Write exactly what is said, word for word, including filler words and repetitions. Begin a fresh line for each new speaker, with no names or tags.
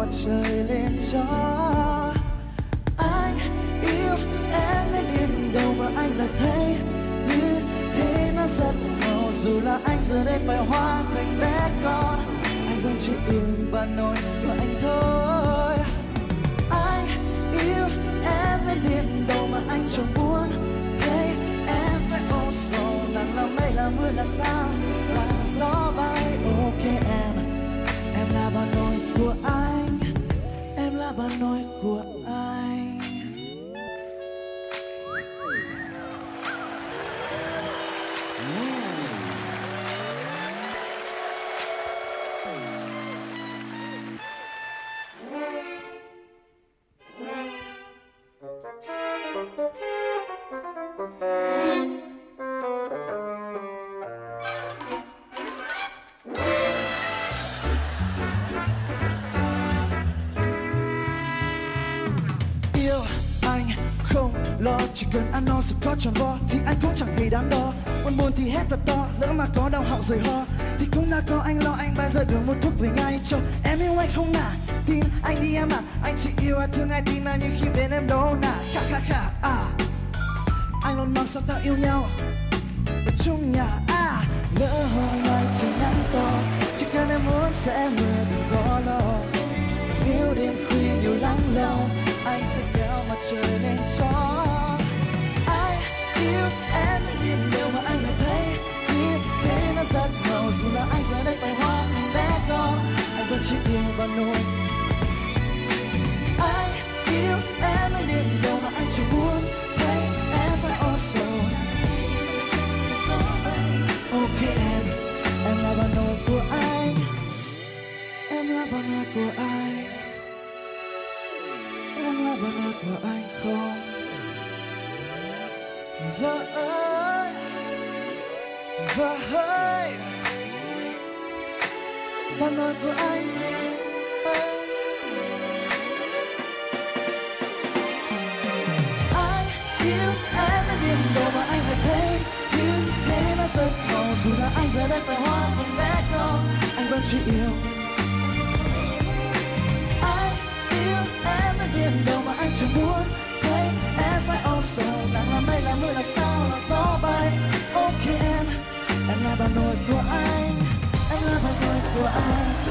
mặt trời lên cho anh yêu em nên điên đâu mà anh lại thấy như thế nó rất ngầu. Dù là anh giờ đây phải hóa thành bé con, anh vẫn chỉ yêu bà nội của anh thôi. Anh yêu em nên điên đâu mà anh chẳng muốn thấy em phải ôm sầu. Nắng là mây là mưa là sao là gió bay. Ok em, em là bà nội của anh, em là bà nội của anh. Lo chỉ cần ăn no rồi có tròn vo thì anh cũng chẳng hề đắn đo. Buồn buồn thì hét thật to, lỡ mà có đau họng rồi ho thì cũng đã có anh lo. Anh bây giờ đường một thuốc về ngay cho em yêu anh không nả. Tin anh đi em à, anh chỉ yêu ai thương ai tin là như khi bên em đâu nả. Khả khả khả à, anh luôn mong sao ta yêu nhau ở chung nhà à. Lỡ hôm nay trời nắng to, chỉ cần em muốn sẽ mưa đừng có lo. Nếu đêm khuya nhiều lắng lo, anh sẽ kéo mặt trời lên cho anh yêu em nên điên điều mà anh lại thấy như thế nó rất ngầu. Dù là anh giờ đây phải hóa thành bé con, anh vẫn chỉ yêu bà nội. Anh yêu em nên điên điều mà anh chẳng muốn thấy em phải ôm sầu. Ok em, em là bà nội của anh, em là bà nội của anh, em là bà nội của anh không? Vợ ơi, vợ ơi, bà nội của anh ơi. Anh yêu em đến điên đồ mà anh lại thấy như thế nó rất ngầu. Dù là anh giờ đây phải hóa thành bé con, anh vẫn chỉ yêu. Điên đâu mà anh chẳng muốn thấy em phải ôm sầu. Nắng là mây là mưa là sao là gió bay. Ok em, em là bà nội của anh, em là bà nội của anh.